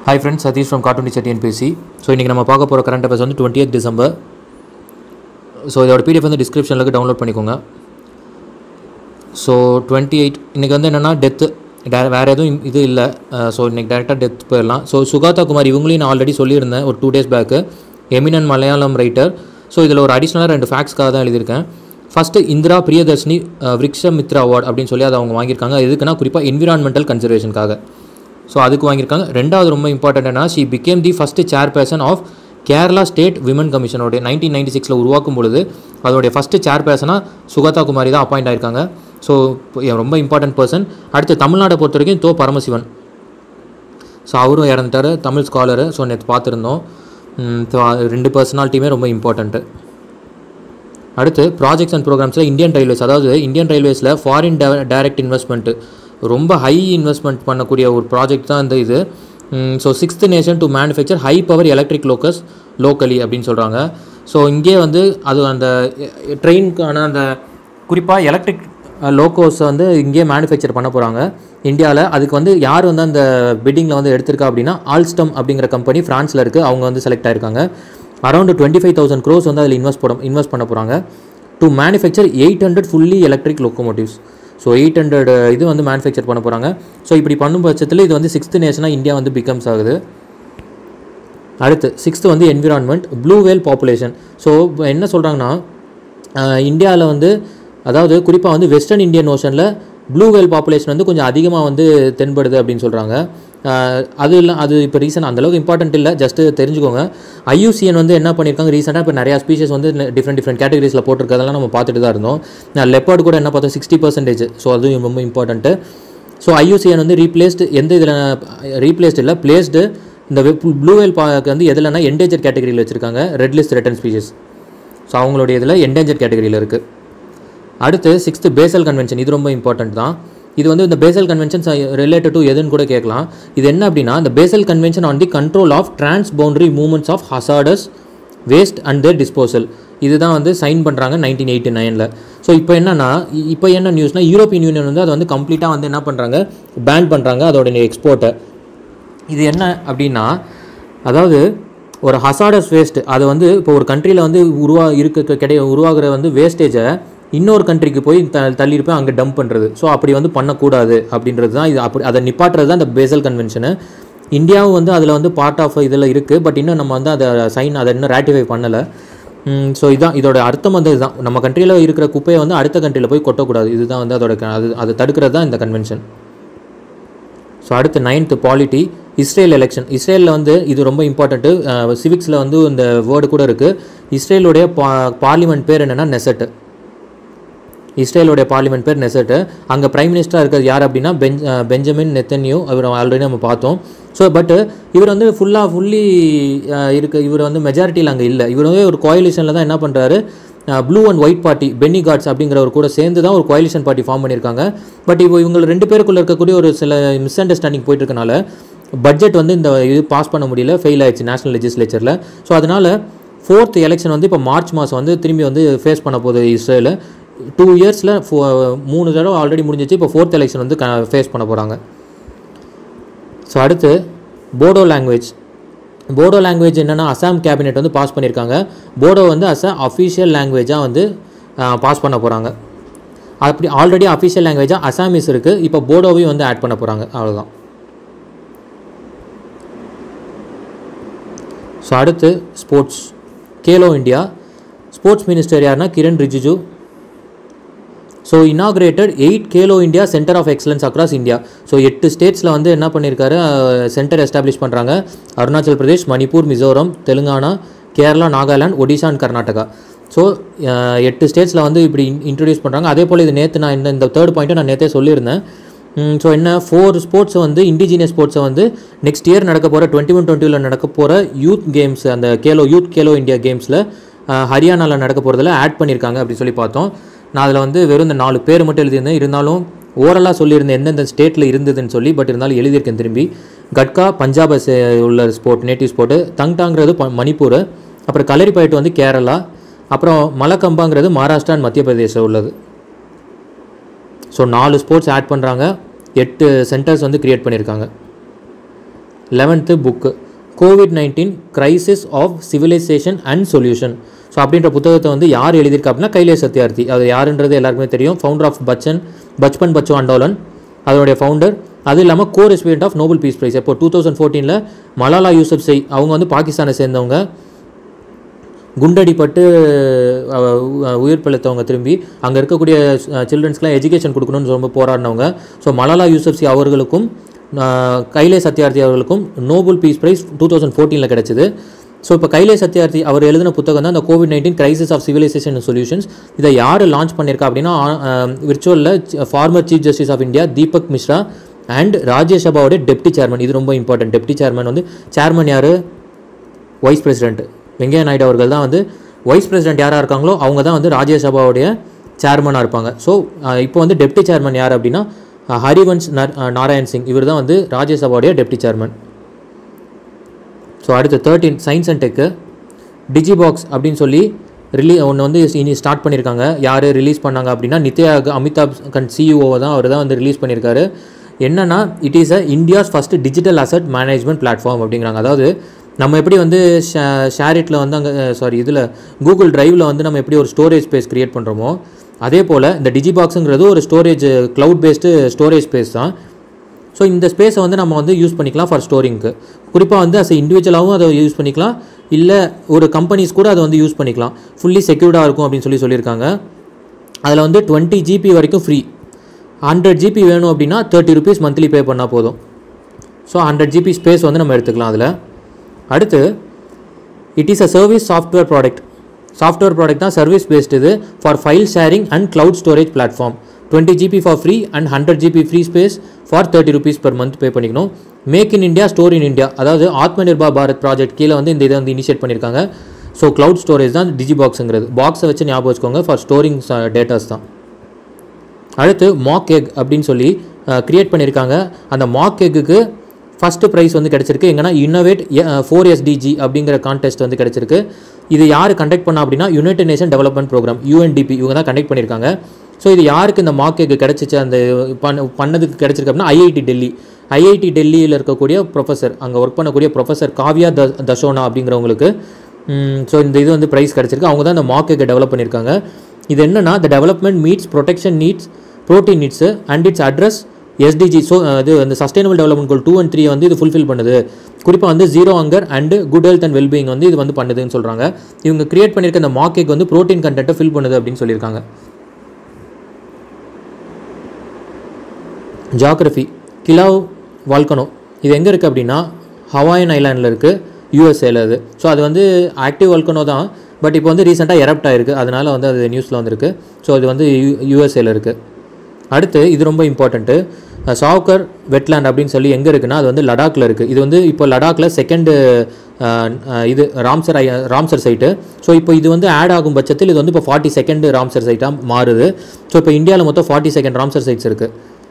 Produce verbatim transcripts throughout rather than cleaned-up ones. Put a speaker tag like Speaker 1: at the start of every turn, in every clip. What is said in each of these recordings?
Speaker 1: Hi friends, Satish from Cartoon Teacher T N P S C. So இன்னைக்கு நம்ம பார்க்க போற current affairs வந்து twentieth December. So இதோட P D F வந்து descriptionல டவுன்லோட் பண்ணிக்கோங்க. So twenty-eight இன்னைக்கு வந்து என்னன்னா டெத் வேற எதுவும் இது இல்ல. ஸோ இன்னைக்கு டைரக்டாக டெத் போயிடலாம். ஸோ சுகாதா குமார் இவங்களையும் நான் ஆல்ரெடி சொல்லியிருந்தேன் ஒரு two days back. Eminent Malayalam writer. So இதில் ஒரு அடிஷ்னலாக ரெண்டு ஃபேக்ட்ஸ்க்காக தான் எழுதியிருக்கேன். ஃபஸ்ட்டு இந்திரா பிரியதர்ஷினி விருக்ஷமித்ரா அவார்டு அப்படின்னு சொல்லி அதை அவங்க வாங்கியிருக்காங்க. எதுக்குன்னா குறிப்பாக என்விரான்மெண்டல் கன்சர்வேஷனுக்காக. ஸோ அதுக்கு வாங்கியிருக்காங்க. ரெண்டாவது ரொம்ப இம்பார்ட்டன்ட்னா she became the first chairperson of Kerala state women கமிஷனோட நைன்டீன் நைன்டி சிக்ஸில் உருவாக்கும் பொழுது அதோடைய ஃபஸ்ட்டு சேர்பர்சனாக சுகாதா குமாரி தான் அப்பாயிண்ட் ஆயிருக்காங்க. ஸோ ரொம்ப இம்பார்ட்டன்ட் பர்சன். அடுத்து தமிழ்நாட்டை பொறுத்த வரைக்கும் தோ பரமசிவன். ஸோ அவரும் இறந்துட்டார், தமிழ் ஸ்காலரு. ஸோ நேற்று பார்த்துருந்தோம். ரெண்டு பர்சனாலிட்டியுமே ரொம்ப இம்பார்ட்டண்ட்டு. அடுத்து ப்ராஜெக்ட்ஸ் அண்ட் ப்ரோக்ராம்ஸில் இந்தியன் ரயில்வேஸ், அதாவது இந்தியன் ரயில்வேஸில் ஃபாரின் டைரக்ட் இன்வெஸ்ட்மெண்ட்டு ரொம்ப ஹை இன்வெஸ்ட்மெண்ட் பண்ணக்கூடிய ஒரு ப்ராஜெக்ட் தான் இந்த இது. So sixth nation to manufacture high power electric locos locally அப்படின்னு சொல்கிறாங்க. ஸோ இங்கே வந்து அது அந்த ட்ரெயினுக்கான அந்த குறிப்பாக எலக்ட்ரிக் லோக்கோஸை வந்து இங்கேயே மேனுஃபேக்சர் பண்ண போகிறாங்க இந்தியாவில். அதுக்கு வந்து யார் வந்து அந்த பிட்டிங்கில் வந்து எடுத்திருக்கா அப்படின்னா ஆல்ஸ்டம் அப்படிங்கிற கம்பெனி ஃப்ரான்ஸில் இருக்குது. அவங்க வந்து செலக்ட் ஆகிருக்காங்க. Around twenty five thousand crores வந்து அதில் இன்வெஸ்ட் பண்ண இன்வெஸ்ட் பண்ண போகிறாங்க to manufacture eight hundred fully electric locomotives. So eight hundred இது வந்து மேனுஃபேக்சர் பண்ண போகிறாங்க. ஸோ இப்படி பண்ணும் பட்சத்தில் இது வந்து சிக்ஸ்த் நேஷனாக இந்தியா வந்து பிகம்ஸ் ஆகுது. அடுத்து சிக்ஸ்த்து வந்து environment, blue whale population. So என்ன சொல்கிறாங்கன்னா இந்தியாவில் வந்து அதாவது குறிப்பாக வந்து வெஸ்டர்ன் இந்தியன் ஓஷனில் ப்ளூ வேல் பாப்புலேஷன் வந்து கொஞ்சம் அதிகமாக வந்து தென்படுது அப்படின்னு சொல்கிறாங்க. அது இல்லை, அது இப்போ ரீசன் அந்தளவுக்கு இம்பார்ட்டன்ட் இல்லை, ஜஸ்ட்டு தெரிஞ்சுக்கோங்க. ஐயூசிஎன் வந்து என்ன பண்ணியிருக்காங்க ரீசெண்டாக இப்போ நிறையா ஸ்பீஷஸ் வந்து டிஃப்ரெண்ட் டிஃப்ரெண்ட் கேட்டகரிஸில் போட்டிருக்கதெல்லாம் நம்ம பார்த்துட்டு தான் இருந்தோம். லெப்பர்டு கூட என்ன பார்த்தோம் சிக்ஸ்டி பர்சன்டேஜ். ஸோ அதுவும் ரொம்ப இம்பார்ட்டன்ட்டு. ஸோ ஐயூசிஎன் வந்து ரீப்ளேஸ்டு எந்த இதில் ரீப்ளேஸ்டு இல்லை பிளேஸ்டு இந்த ப்ளூ வேல் பாக்கு வந்து எதுலன்னா என்டேஞ்சர் கேட்டகரியில் வச்சுருக்காங்க, red list written species. So அவங்களுடைய இதில் என்டேஞ்சர் கேட்டகரியில் இருக்குது. அடுத்து சிக்ஸ்த்து பேசல் கன்வென்ஷன். இது ரொம்ப இம்பார்ட்டன்ட் தான். இது வந்து இந்த பேசல் கன்வென்ஷன்ஸ் ரிலேட்டட் டு எதுன்னு கூட கேட்கலாம். இது என்ன அப்படின்னா இந்த Basel convention on the control of trans boundary movements of hazardous waste and their disposal. இதுதான் வந்து சைன் பண்ணுறாங்க நைன்டீன் எயிட்டி நைனில். ஸோ இப்போ என்னன்னா இப்போ என்ன நியூஸ்னால் யூரோப்பியன் யூனியன் வந்து அதை வந்து கம்ப்ளீட்டாக வந்து என்ன பண்ணுறாங்க பேன் பண்ணுறாங்க அதோடைய எக்ஸ்போர்ட்டை. இது என்ன அப்படின்னா அதாவது ஒரு ஹசார்டஸ் வேஸ்ட் அதை வந்து இப்போ ஒரு கண்ட்ரியில் வந்து உருவா இருக்க கிடை உருவாகிற வந்து வேஸ்டேஜை இன்னொரு கண்ட்ரிக்கு போய் த தள்ளியிருப்பேன் அங்கே டம்ப் பண்ணுறது. ஸோ அப்படி வந்து பண்ணக்கூடாது அப்படின்றது தான் இது. அப்படி அதை நிப்பாட்டுறது தான் இந்த பேசல் கன்வென்ஷனு. இந்தியாவும் வந்து அதில் வந்து பார்ட் ஆஃப் இதில் இருக்குது. பட் இன்னும் நம்ம வந்து அதை சைன் அதை இன்னும் ரேட்டிஃபை பண்ணலை. ஸோ இதுதான் இதோட அர்த்தம் வந்து இதுதான். நம்ம கண்ட்ரியில் இருக்கிற குப்பையை வந்து அடுத்த கண்ட்ரியில் போய் கொட்டக்கூடாது. இதுதான் வந்து அதோட அது அதை தடுக்கிறது தான் இந்த கன்வென்ஷன். ஸோ அடுத்து நைன்த்து பாலிட்டி, இஸ்ரேல் எலெக்ஷன். இஸ்ரேலில் வந்து இது ரொம்ப இம்பார்ட்டண்ட்டு. சிவிக்ஸில் வந்து இந்த வேர்டு கூட இருக்குது. இஸ்ரேலுடைய பா பார்லிமெண்ட் பேர் என்னென்னா நெசட்டு. இஸ்ரேலுடைய பார்லிமெண்ட் பேர் நெசட்டு. அங்கே பிரைம் மினிஸ்டராக இருக்கிறது யார் அப்படின்னா பெஞ்ச் பெஞ்சமின் நெத்தன்யூ. அவர் ஆல்ரெடி நம்ம பார்த்தோம். ஸோ பட்டு இவர் வந்து ஃபுல்லாக ஃபுல்லி இருக்க இவர் வந்து மெஜாரிட்டியில் அங்கே இல்லை. இவர் வந்து ஒரு கோயலிஷனில் தான் என்ன பண்ணுறாரு blue and white party Benny Gantz அப்படிங்கிறவர் கூட சேர்ந்து தான் ஒரு கோயலிஷன் பார்ட்டி ஃபார்ம் பண்ணியிருக்காங்க. பட் இப்போ இவங்க ரெண்டு பேருக்குள்ளே இருக்கக்கூடிய ஒரு சில மிஸ் அண்டர்ஸ்டாண்டிங் போயிட்டு இருக்கனால பட்ஜெட் வந்து இந்த இது பாஸ் பண்ண முடியல, ஃபெயில் ஆயிடுச்சு நேஷனல் லெஜிஸ்லேச்சரில். ஸோ அதனால் ஃபோர்த் எலெக்ஷன் வந்து இப்போ மார்ச் மாதம் வந்து திரும்பி வந்து ஃபேஸ் பண்ண போகுது இஸ்ரேல். டூ இயர்ஸில் ஃபோ மூணு தடவை ஆல்ரெடி முடிஞ்சிச்சு. இப்போ ஃபோர்த் எலெக்ஷன் வந்து க ஃபேஸ் பண்ண போகிறாங்க. ஸோ அடுத்து போடோ லாங்குவேஜ். போடோ லாங்குவேஜ் என்னென்னா அசாம் கேபினெட் வந்து பாஸ் பண்ணியிருக்காங்க. போடோ வந்து அஸ் அ அஃபிஷியல் லாங்குவேஜாக வந்து பாஸ் பண்ண போகிறாங்க. அப்படி ஆல்ரெடி அஃபிஷியல் லாங்குவேஜாக அசாமீஸ் இருக்குது. இப்போ போடோவையும் வந்து ஆட் பண்ண போகிறாங்க. அவ்வளோதான். ஸோ அடுத்து sports, Khelo India. Sports minister யாருன்னா Kiren Rijiju. So inaugurated eight Khelo India centre of excellence across India. So எட்டு ஸ்டேட்ஸில் வந்து என்ன பண்ணியிருக்காரு சென்டர் எஸ்டாப்ளிஷ் பண்ணுறாங்க. அருணாச்சல் பிரதேஷ், மணிப்பூர், மிசோரம், தெலுங்கானா, கேரளா, நாகாலாந்து, ஒடிஷா அண்ட் கர்நாடகா. ஸோ எட்டு ஸ்டேட்ஸில் வந்து இப்படி இன்ட்ரடியூஸ் பண்ணுறாங்க. அதே போல் இது நேற்று நான் இந்த இந்த தேர்ட் பாயிண்ட்டை நான் நேற்றே சொல்லியிருந்தேன். ஸோ என்ன ஃபோர் ஸ்போர்ட்ஸை வந்து இண்டிஜினியஸ் ஸ்போர்ட்ஸை வந்து நெக்ஸ்ட் இயர் நடக்க போகிற டுவெண்ட்டி ஒன் டுவெண்ட்டியில் நடக்க போகிற யூத் கேம்ஸ் அந்த கேலோ யூத் கேலோ இந்தியா கேம்ஸில் ஹரியானாவில் நடக்க போகிறதுல ஆட் பண்ணியிருக்காங்க அப்படி சொல்லி பார்த்தோம். நான் அதில் வந்து வெறும் இந்த நாலு பேர் மட்டும் எழுதியிருந்தேன். இருந்தாலும் ஓரலாக சொல்லியிருந்தேன் எந்தெந்த ஸ்டேட்டில் இருந்ததுன்னு சொல்லி. பட் இருந்தாலும் எழுதியிருக்கேன் திரும்பி. கட்கா பஞ்சாப் உள்ள ஸ்போர்ட், நேட்டிவ் ஸ்போர்ட்டு. தங்டாங்கிறது மணிப்பூர். அப்புறம் கலரிப்பயட்டு வந்து கேரளா. அப்புறம் மலக்கம்பாங்கிறது மகாராஷ்டிரா அண்ட் மத்திய பிரதேசம் உள்ளது. ஸோ நாலு ஸ்போர்ட்ஸ் ஆட் பண்ணுறாங்க. எட்டு சென்டர்ஸ் வந்து க்ரியேட் பண்ணியிருக்காங்க. Eleventh book COVID nineteen crisis of civilization and solution. So அப்படின்ற புத்தகத்தை வந்து யார் எழுதியிருக்கா அப்படின்னா கைலேஷ் சத்யார்த்தி. அது யாருன்றது எல்லாருக்குமே தெரியும். ஃபவுண்டர் ஆஃப் பச்சன் பச்பன் பச்சோ ஆண்டோலன் அதோடைய ஃபவுண்டர். அது இல்லாமல் co recipient of Nobel peace prize. இப்போ டூ தௌசண்ட் ஃபோர்டீனில் மலாலா யூசப்சை அவங்க வந்து பாகிஸ்தானை சேர்ந்தவங்க, குண்டடிப்பட்டு உயிர் பிழைத்தவங்க, திரும்பி அங்கே இருக்கக்கூடிய சில்ட்ரன்ஸ்க்குலாம் எஜுகேஷன் கொடுக்கணும்னு ரொம்ப போராடினவங்க. ஸோ மலாலா யூசப்சி அவர்களுக்கும் கைலேஷ் சத்யார்த்தி அவர்களுக்கும் Nobel peace prize two thousand ஃபோர்டீனில் கிடச்சிது. ஸோ இப்போ கைலேஷ் சத்யார்த்தி அவர் எழுதின புத்தகம் தான் அந்த COVID nineteen crisis of civilization and solutions. இதை யார் லான்ச் பண்ணியிருக்கா அப்படின்னா விர்ச்சுவலில் former chief justice of India Deepak Misra and ராஜ்யசபாவோட டெப்டி சேர்மன். இது ரொம்ப இம்பார்ட்டன்ட். டெப்டி சேர்மன் வந்து சேர்மன் யார்? வைஸ் பிரசிடென்ட் வெங்கையா நாயுடு அவர்கள் தான் வந்து வைஸ் பிரசிடென்ட் யாராக இருக்காங்களோ அவங்க தான் வந்து ராஜ்யசபாவுடைய சேர்மனாக இருப்பாங்க. ஸோ இப்போ வந்து டெப்டி சேர்மன் யார் அப்படின்னா ஹரிவன்ஷ் நாராயண் சிங். இவர் தான் வந்து ராஜ்யசபாவுடைய டெப்டி சேர்மன். ஸோ அடுத்து thirteen science and tech DigiBoxx அப்படின்னு சொல்லி ரிலீ ஒன்று வந்து இனி ஸ்டார்ட் பண்ணியிருக்காங்க. யார் ரிலீஸ் பண்ணாங்க அப்படின்னா நித்யா அமிதாப் கண்ட் சிஇஓ தான் அவர் தான் வந்து ரிலீஸ் பண்ணியிருக்காரு. என்னன்னா it is a India's first digital asset management platform அப்படிங்கிறாங்க. அதாவது நம்ம எப்படி வந்து ஷே ஷேரிட்டில் வந்து அங்கே சாரி இதில் கூகுள் ட்ரைவில் வந்து நம்ம எப்படி ஒரு ஸ்டோரேஜ் ஸ்பேஸ் க்ரியேட் பண்ணுறோமோ அதே போல் இந்த டிஜிபாக்ஸுங்கிறது ஒரு storage cloud based storage space தான். ஸோ இந்த ஸ்பேஸை வந்து நம்ம வந்து யூஸ் பண்ணிக்கலாம் ஃபார் ஸ்டோரிங்க்கு. குறிப்பாக வந்து அஸ் இண்டிவிஜுவலாகவும் அதை யூஸ் பண்ணிக்கலாம், இல்லை ஒரு கம்பெனிஸ் கூட அதை வந்து யூஸ் பண்ணிக்கலாம். ஃபுல்லி செக்யூர்டாக இருக்கும் அப்படின்னு சொல்லி சொல்லியிருக்காங்க. அதில் வந்து டுவெண்ட்டி ஜிபி வரைக்கும் ஃப்ரீ. ஹண்ட்ரட் ஜிபி வேணும் அப்படின்னா தேர்ட்டி ருபீஸ் மந்த்லி பே பண்ணால் போதும். ஸோ ஹண்ட்ரட் ஜிபி ஸ்பேஸ் வந்து நம்ம எடுத்துக்கலாம் அதில். அடுத்து it is a service software product. Software product தான், சர்வீஸ் பேஸ்டு. இது for file sharing and cloud storage platform. Twenty GB for free and hundred GB free space for thirty rupees per month pay பண்ணிக்கணும். Make in India store in India, அதாவது Atma Nirbhar Bharat project கீழே வந்து இந்த இதை வந்து initiate பண்ணியிருக்காங்க. So cloud storage தான் டிஜி பாக்ஸுங்கிறது. பாக்ஸை வச்சு ஞாபகம் வச்சுக்கோங்க, ஃபார் ஸ்டோரிங் டேட்டாஸ் தான். அடுத்து மாக் எக் அப்படின்னு சொல்லி க்ரியேட் பண்ணியிருக்காங்க. அந்த மாக் எக்குக்கு ஃபஸ்ட்டு ப்ரைஸ் வந்து கிடச்சிருக்கு. எங்கன்னா இன்னோவேட் ஃபோர் எஸ்டிஜி அப்படிங்கிற கான்டெஸ்ட் வந்து கிடச்சிருக்கு. இது யார் கண்டக்ட் பண்ணா அப்படின்னா United Nation development programme UNDP இவங்க தான் கண்டக்ட் பண்ணியிருக்காங்க. ஸோ இது யாருக்கு இந்த மாக் எக் கிடச்சிச்சு அந்த பண்ண பண்ணதுக்கு கிடச்சிருக்கு அப்படின்னா ஐஐடி டெல்லி. ஐஐடி டெல்லியில் இருக்கக்கூடிய ப்ரொஃபஸர், அங்கே ஒர்க் பண்ணக்கூடிய ப்ரொஃபஸர் காவ்யா த தஷோனா அப்படிங்கிறவங்களுக்கு ஸோ இந்த இது வந்து ப்ரைஸ் கிடச்சிருக்கு. அவங்க தான் இந்த மாக் எக்கை டெவலப் பண்ணியிருக்காங்க. இது என்னன்னா the development meets protection needs protein needs and it's address SDG. So இது அந்த sustainable development goal two and three வந்து இது ஃபுல்ஃபில் பண்ணுது. குறிப்பாக வந்து zero hunger and good health and wellbeing வந்து இது வந்து பண்ணுதுன்னு சொல்கிறாங்க. இவங்க கிரியேட் பண்ணியிருக்க இந்த மாக் எக் வந்து ப்ரோட்டீன் கண்டென்ட்டை ஃபில் பண்ணுது அப்படின்னு சொல்லியிருக்காங்க. ஜியாகிரஃபி கிலாவ் வால்கனோ இது எங்கே இருக்குது அப்படின்னா ஹவாயன் ஐலாண்டில் இருக்குது, யூஎஸ்ஏல. அது ஸோ அது வந்து ஆக்டிவ் வால்கனோ தான், பட் இப்போ வந்து ரீசெண்டாக எரப்ட் ஆகிருக்கு, அதனால் வந்து அது நியூஸில் வந்துருக்கு. ஸோ அது வந்து யூ யூஎஸ்ஏல இருக்குது. அடுத்து இது ரொம்ப இம்பார்ட்டண்ட்டு, சாவ்கர் வெட்லேண்ட் அப்படின்னு சொல்லி எங்கே இருக்குன்னா அது வந்து லடாக்கில் இருக்குது. இது வந்து இப்போ லடாக்கில் செகண்டு இது ராம்சர் ஐ ராம்சர் சைட்டு. ஸோ இப்போ இது வந்து ஆட் ஆகும் பட்சத்தில் இது வந்து இப்போ ஃபார்ட்டி செகண்ட் ராம்சர் சைட்டாக மாறுது. ஸோ இப்போ இந்தியாவில் மொத்தம் ஃபார்ட்டி செகண்ட் ராம்சர் சைட்ஸ் இருக்குது.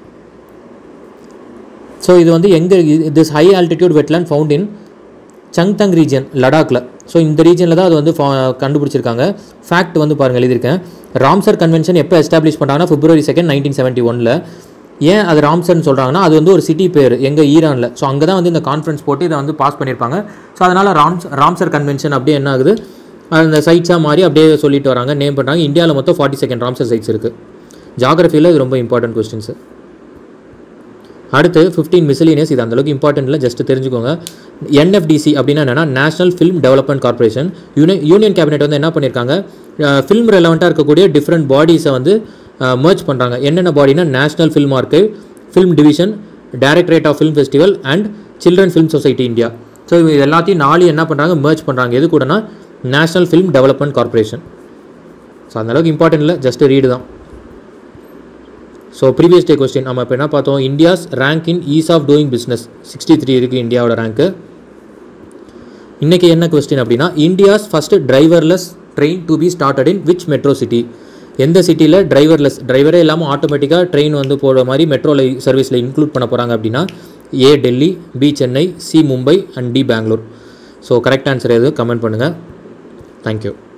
Speaker 1: ஸோ இது வந்து எங்கே this high altitude wetland found in Changthang region லடாக்கில். ஸோ இந்த ரீஜனில் தான் அது வந்து கண்டுபிடிச்சிருக்காங்க. ஃபேக்ட் வந்து பாருங்கள் எழுதியிருக்கேன். ராம்சர் கன்வென்ஷன் எப்போ எஸ்டாப்ளிஷ் பண்ணாங்கன்னா பிப்ரவரி செகண்ட் நைன்டீன் செவன்ட்டி ஒனில். ஏன் அது ராம்சர்னு சொல்கிறாங்கன்னா அது வந்து ஒரு சிட்டி பேர் எங்கள் ஈரானில். ஸோ அங்கே தான் வந்து இந்த கான்ஃபரன்ஸ் போட்டு இதை வந்து பாஸ் பண்ணியிருப்பாங்க. ஸோ அதனால் ராம்ஸ் ராம்சர் கன்வென்ஷன் அப்படியே என்ன ஆகுது, அந்த சைட்ஸாக மாறி அப்படியே சொல்லிட்டு வராங்க, நேம் பண்ணுறாங்க. இந்தியாவில் மொத்தம் ஃபார்ட்டி செகண்ட் ராம்சர் சைட்ஸ் இருக்குது. ஜியாகிரஃபியில் இது ரொம்ப இம்பார்ட்டன்ட் கொஸ்டின்ஸு. அடுத்து ஃபிஃப்டீன் மிஸ்லினியஸ், இது அந்தளவுக்கு இம்பார்ட்டன்ட் இல்லை, ஜஸ்ட் தெரிஞ்சுக்கோங்க. என்எஃப்டிசி அப்படின்னா என்னென்னா நேஷனல் ஃபிலிம் டெவலப்மெண்ட் கார்பரேஷன். யூனி யூனியன் கேபினெட் வந்து என்ன பண்ணியிருக்காங்க, ஃபிலிம் ரெலவெண்ட்டாக இருக்கக்கூடிய டிஃப்ரெண்ட் பாடிஸை வந்து மர்ஜ் பண்ணுறாங்க. என்னென்ன பாடினா national film archive, film division, directorate of film festival and children film society India. So இது எல்லாத்தையும் நாலு என்ன பண்ணுறாங்க, மர்ஜ் பண்ணுறாங்க. எது கூடனா national film development corporation. So அந்தளவுக்கு இம்பார்ட்டன்ட் இல்லை, ஜஸ்ட் ரீடு தான். ஸோ ப்ரீவியஸ் டே கொஸ்டின் நம்ம இப்போ என்ன பார்த்தோம், India's rank in ease of doing business sixty three இருக்குது இந்தியாவோட ரேங்க்கு. இன்றைக்கி என்ன கொஸ்டின் அப்படின்னா, India's first driverless train to be started in which metro city. எந்த சிட்டியில் டிரைவர்லெஸ் டிரைவரே இல்லாமல் ஆட்டோமேட்டிக்காக ட்ரெயின் வந்து போகிற மாதிரி மெட்ரோவில் சர்வீஸில் இன்க்ளூட் பண்ண போகிறாங்க அப்படின்னா A Delhi, B Chennai, C Mumbai and D Bangalore. So correct answer எது கமெண்ட் பண்ணுங்கள். தேங்க்யூ.